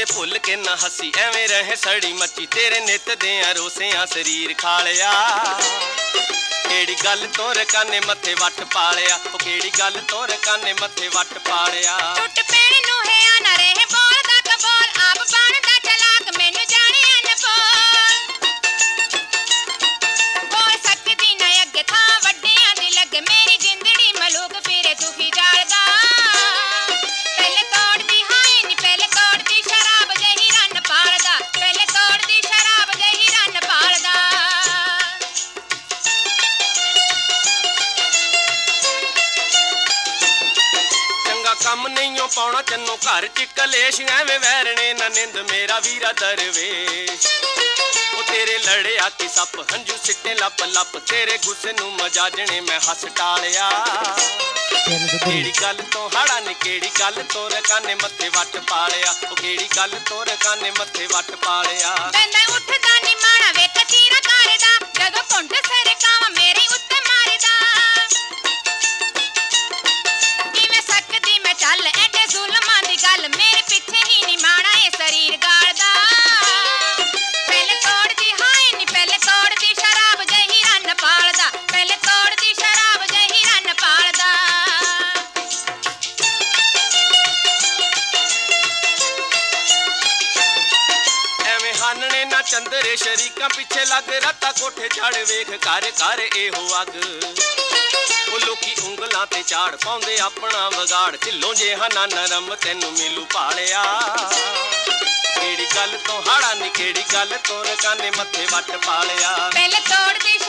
भुल के ना हसी एवें रहे सड़ी मची तेरे नित देआं रोसियां शरीर खालिया केड़ी गल तोर काने मथे वट पालिया ओ केड़ी गल तोर काने मथे वट पालिया टुट पैण नूं है ना रहे बोल दा कबोल आप बनदा चलाक मैनू जाने अनबोल बोल सकदी ना अगे थां वड्डियां दी लगे मेरी जिंदड़ी मलूक फिरे दुखी जालदा पहले तोड़दी हाय नी पहले तोड़दी शराब जही रन पालदा पहले तोड़दी शराब जही रन पालदा कम नहीं पाउना चन्नो घर च कलेश एवें वैरने ना निंद मेरा वीरा दरवेश ओ तेरे लड़िया की सप हंजू सिट्टे लप लप तेरे गुस्से नू मजाजने मैं हस टालिया केड़ी गल तो हाड़ा नी केड़ी गल तोर काने मथे वट पालिया ओ केड़ी गल तोर काने मथे वट पालिया बंदा उठदा नी माड़ा वेख तीरा करदा जदों पुंड सिर कावा मेरे उत्ते मारदा चल एडे जुल्मां दी गल मेरे पीछे ही नी माना ए शरीर गालदा पहले तोड़दी हाय नी पहले तोड़दी शराब जही रन पालदा पहले तोड़दी शराब जही रन पालदा एवें हानने ना चंदरे शरीकां पीछे लग राता कोठे चढ़ वेख कर कर एहो अग लोकी उंगलां ते झाड़ पाउंदे अपना वगाड़ ढिल्लों जिहा ना नरम तैनू मिलू पालिया केड़ी गल तो हाड़ा नी केड़ी गल तोर काने मथे वट पालिया पहले तोड़दी